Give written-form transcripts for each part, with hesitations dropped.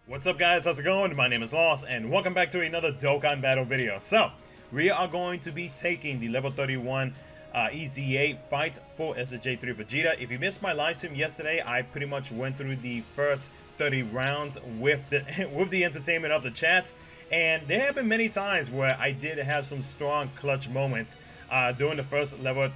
What's up guys, how's it going? My name is Lost and welcome back to another Dokkan Battle video. So, we are going to be taking the level 31 EZA fight for SSJ3 Vegeta. If you missed my live stream yesterday, I pretty much went through the first 30 rounds with the with the entertainment of the chat. And there have been many times where I did have some strong clutch moments during the first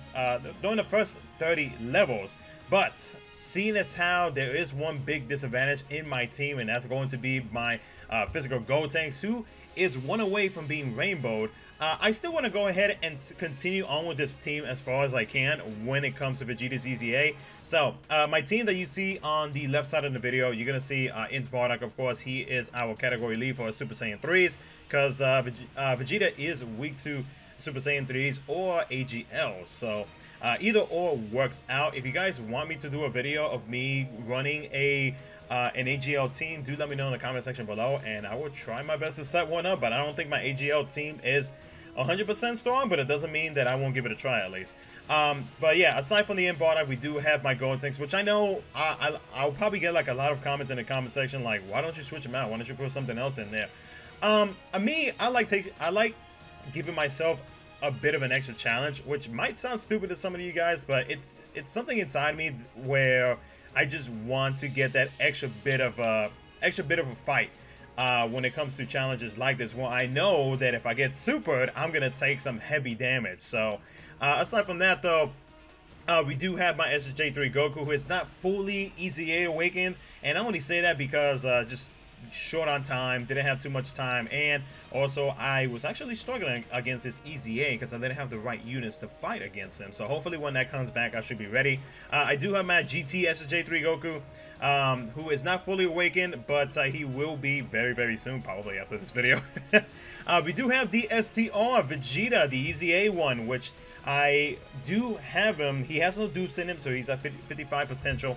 30 levels. But seeing as how there is one big disadvantage in my team, and that's going to be my physical Gotenks, who is one away from being rainbowed, I still want to go ahead and continue on with this team as far as I can when it comes to Vegeta's EZA. So, my team that you see on the left side of the video, you're going to see Ins Bardock, of course. He is our category lead for Super Saiyan 3s, because Vegeta is weak to Super Saiyan 3s or AGL. So, either or works out. If you guys want me to do a video of me running an AGL team, do let me know in the comment section below, and I will try my best to set one up. But I don't think my AGL team is 100% strong, but it doesn't mean that I won't give it a try at least. But yeah, aside from the Ins Bardock, we do have my Gotenks, which I know I'll probably get like a lot of comments in the comment section like, why don't you switch them out? Why don't you put something else in there? Me, I like giving myself a bit of an extra challenge, which might sound stupid to some of you guys, but it's something inside me where I just want to get that extra bit of a fight when it comes to challenges like this. Well, I know that if I get supered, I'm gonna take some heavy damage. So aside from that though, we do have my SSJ3 Goku, who is not fully EZA awakened, and I only say that because just short on time, didn't have too much time, and also I was actually struggling against this EZA because I didn't have the right units to fight against him. So hopefully when that comes back, I should be ready. I do have my GT SSJ3 Goku, who is not fully awakened, but he will be very soon, probably after this video. We do have the STR Vegeta, the EZA one, which I do have him. He has no dupes in him, so he's at 55 potential.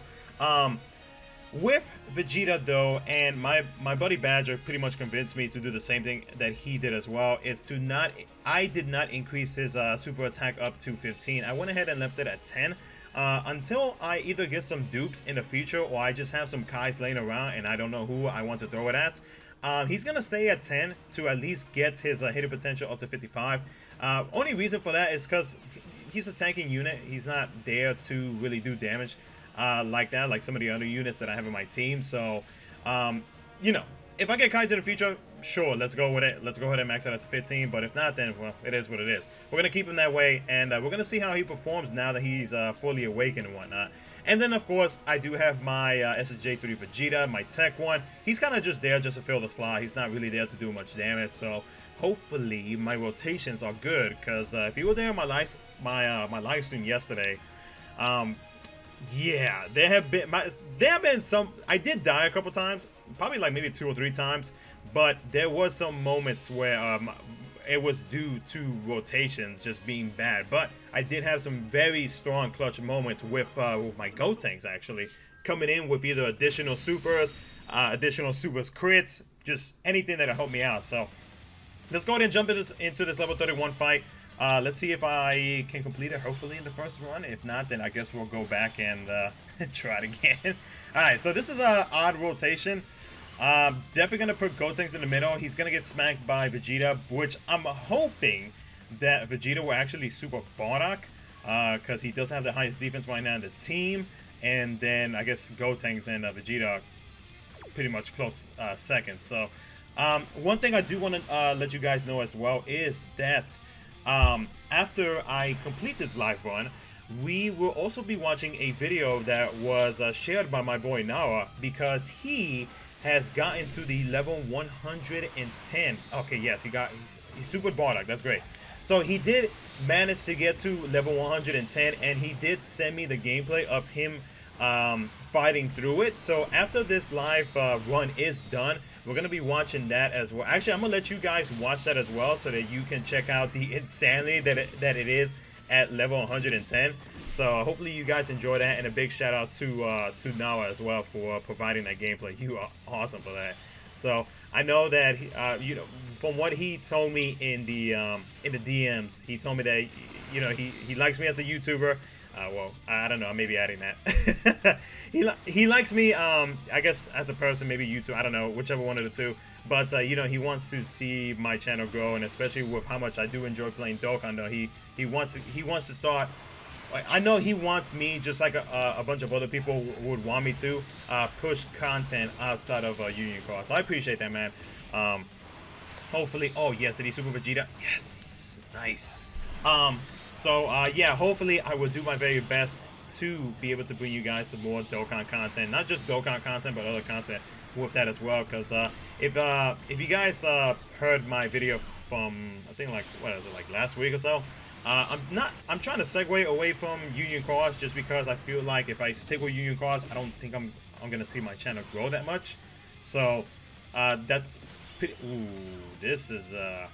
With Vegeta though, and my buddy Badger pretty much convinced me to do the same thing that he did as well, is to not, I did not increase his super attack up to 15. I went ahead and left it at 10 until I either get some dupes in the future or I just have some Kais laying around and I don't know who I want to throw it at. He's gonna stay at 10 to at least get his hitting potential up to 55. Only reason for that is because he's a tanking unit. He's not there to really do damage like that, like some of the other units that I have in my team. So, you know, if I get Kais in the future, sure, let's go with it. Let's go ahead and max it out to 15. But if not, then, well, it is what it is. We're going to keep him that way, and we're going to see how he performs now that he's fully awakened and whatnot. And then, of course, I do have my SSJ3 Vegeta, my Tech one. He's kind of just there just to fill the slot. He's not really there to do much damage. So, hopefully, my rotations are good. Because if you were there on my live stream yesterday, yeah, there have been some. I did die a couple times, probably like maybe 2 or 3 times, but there was some moments where it was due to rotations just being bad. But I did have some very strong clutch moments with my Gotenks actually coming in with either additional supers crits, just anything that helped me out. So let's go ahead and jump into this level 31 fight. Let's see if I can complete it, hopefully, in the first run. If not, then I guess we'll go back and try it again. Alright, so this is an odd rotation. Definitely going to put Gotenks in the middle. He's going to get smacked by Vegeta, which I'm hoping that Vegeta will actually super Bardock, because he does have the highest defense right now in the team. And then, I guess, Gotenks and Vegeta are pretty much close second. So, one thing I do want to let you guys know as well is that after I complete this live run, we will also be watching a video that was shared by my boy Nawa, because he has gotten to the level 110. Okay, yes, he's super Bardock. That's great. So he did manage to get to level 110, and he did send me the gameplay of him fighting through it. So after this live run is done, we're going to be watching that as well. Actually, I'm going to let you guys watch that as well so that you can check out the insanity that it is at level 110. So hopefully you guys enjoy that, and a big shout out to Nawa as well for providing that gameplay. You are awesome for that. So I know that you know, from what he told me in the DMs, he told me that, you know, he likes me as a YouTuber. Well, I don't know. Maybe adding that. He likes me. I guess as a person, maybe YouTube. I don't know, whichever one of the two. But you know, he wants to see my channel grow, and especially with how much I do enjoy playing Dokkan. Though he wants to start. I know he wants me, just like a bunch of other people would want me to, push content outside of Union Cross. So I appreciate that, man. Hopefully, oh yes, did he Super Vegeta? Yes, nice. So yeah, hopefully I will do my very best to be able to bring you guys some more Dokkan content, not just Dokkan content, but other content with that as well. Because if you guys heard my video from, I think, like, what is it, like last week or so, I'm trying to segue away from Union Cross, just because I feel like if I stick with Union Cross, I don't think I'm gonna see my channel grow that much. So that's pretty. Ooh, this is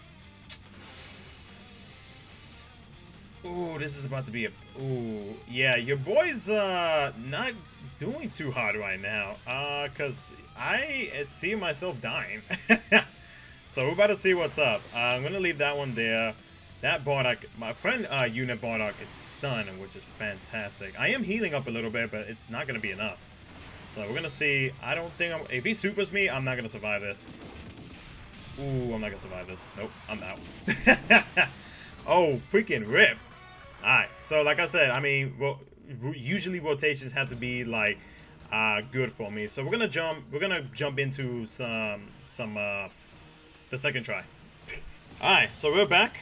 ooh, this is about to be a. Ooh, yeah, your boy's not doing too hard right now. Cause I see myself dying. So we're about to see what's up. I'm gonna leave that one there. That Bardock, my friend Unit Bardock, it's stunned, which is fantastic. I am healing up a little bit, but it's not gonna be enough. So we're gonna see. I don't think if he supers me, I'm not gonna survive this. Ooh, I'm not gonna survive this. Nope, I'm out. Oh, freaking rip. Alright, so like I said, I mean, usually rotations have to be like good for me. So we're gonna jump into some the second try. Alright, so we're back.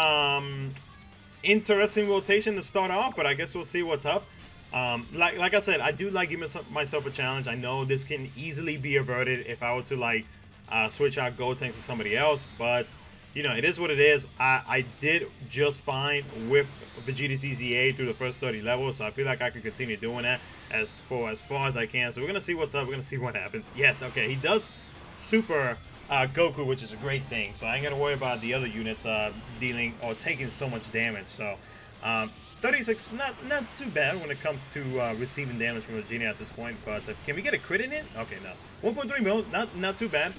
Interesting rotation to start off, but I guess we'll see what's up. Like I said, I do like giving myself a challenge. I know this can easily be averted if I were to like switch out Gotenks for somebody else, but you know, it is what it is. I did just fine with Vegeta's EZA through the first 30 levels, so I feel like I can continue doing that as far as I can. So we're gonna see what's up. We're gonna see what happens. Yes, okay, he does super Goku, which is a great thing. So I ain't gonna worry about the other units dealing or taking so much damage. So 36, not too bad when it comes to receiving damage from Vegeta at this point. But can we get a crit in it? Okay, no. 1.3 mil, not too bad.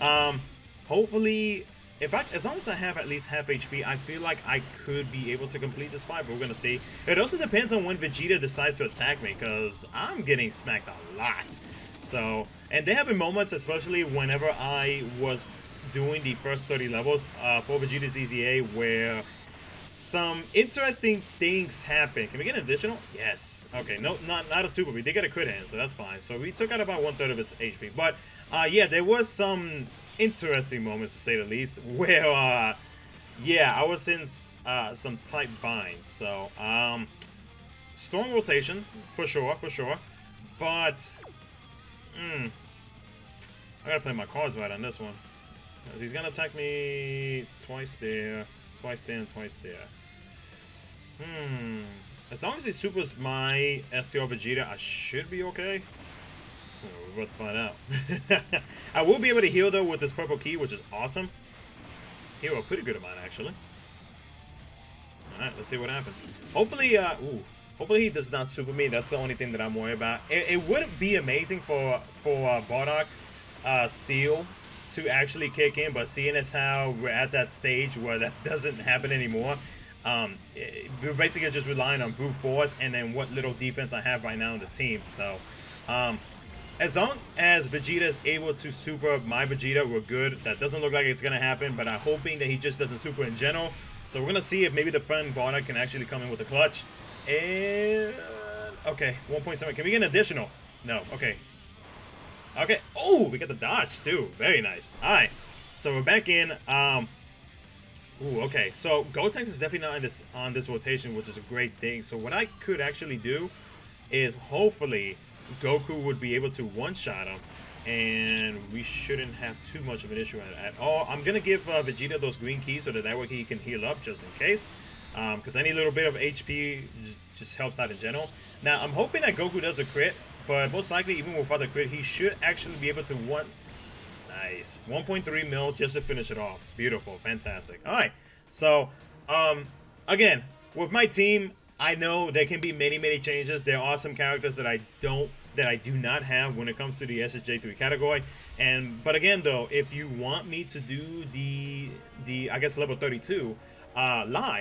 Hopefully, as long as I have at least half HP, I feel like I could be able to complete this fight, but we're gonna see. It also depends on when Vegeta decides to attack me, because I'm getting smacked a lot. So, and there have been moments, especially whenever I was doing the first 30 levels for Vegeta's EZA, where some interesting things happen. Can we get an additional? Yes. Okay, no, not a super. We did get a crit in, so that's fine. So we took out about 1/3 of its HP. But yeah, there was some interesting moments, to say the least, where yeah, I was in some tight binds. So strong rotation for sure, but I gotta play my cards right on this one. He's gonna attack me twice there, twice there, and twice there. As long as he supers my STR Vegeta, I should be okay. We're about to find out. I will be able to heal, though, with this purple key, which is awesome. Heal a pretty good amount, actually. Alright, let's see what happens. Hopefully, hopefully he does not super me. That's the only thing that I'm worried about. It would be amazing for Bardock Seal to actually kick in, but seeing as how we're at that stage where that doesn't happen anymore, we're basically just relying on brute force and then what little defense I have right now in the team. So as long as Vegeta is able to super my Vegeta, we're good. That doesn't look like it's gonna happen, but I'm hoping that he just doesn't super in general. So we're gonna see if maybe the friend Bardock can actually come in with a clutch. And okay, 1.7. Can we get an additional? No. Okay. Okay. Oh, we got the dodge too. Very nice. All right. So we're back in. Ooh, okay. So Gotenks is definitely not on this rotation, which is a great thing. So what I could actually do is hopefully Goku would be able to one-shot him, and we shouldn't have too much of an issue at all. I'm gonna give Vegeta those green keys so that way he can heal up just in case, because any little bit of HP just helps out in general. Now I'm hoping that Goku does a crit, but most likely even without a crit, he should actually be able to Nice. 1.3 mil just to finish it off. Beautiful. Fantastic. All right. So, again, with my team, I know there can be many changes. There are some characters that I do not have when it comes to the SSJ3 category. But again, though, if you want me to do the I guess level 32 live,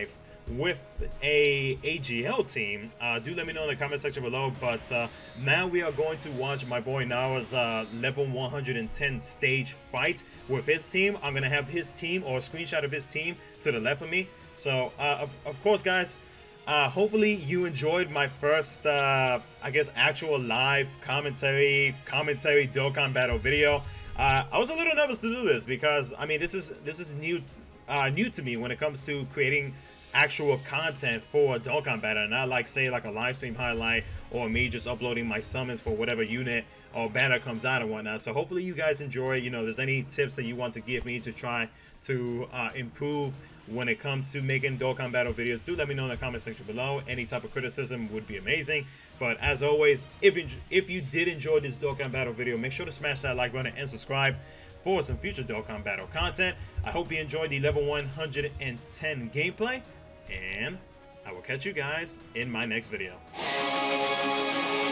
with a AGL team, do let me know in the comment section below. But now we are going to watch my boy Nawa's level 110 stage fight with his team. I'm gonna have his team, or a screenshot of his team, to the left of me. So of course, guys, hopefully you enjoyed my first I guess actual live commentary Dokkan Battle video. I was a little nervous to do this because, I mean, this is new to me when it comes to creating actual content for a Dokkan Battle, and not like, say, like a live stream highlight, or me just uploading my summons for whatever unit or banner comes out and whatnot. So hopefully you guys enjoy. You know, if there's any tips that you want to give me to try to improve when it comes to making Dokkan Battle videos, do let me know in the comment section below. Any type of criticism would be amazing. But as always, if you did enjoy this Dokkan Battle video, make sure to smash that like button and subscribe for some future Dokkan Battle content. I hope you enjoyed the level 110 gameplay, and I will catch you guys in my next video.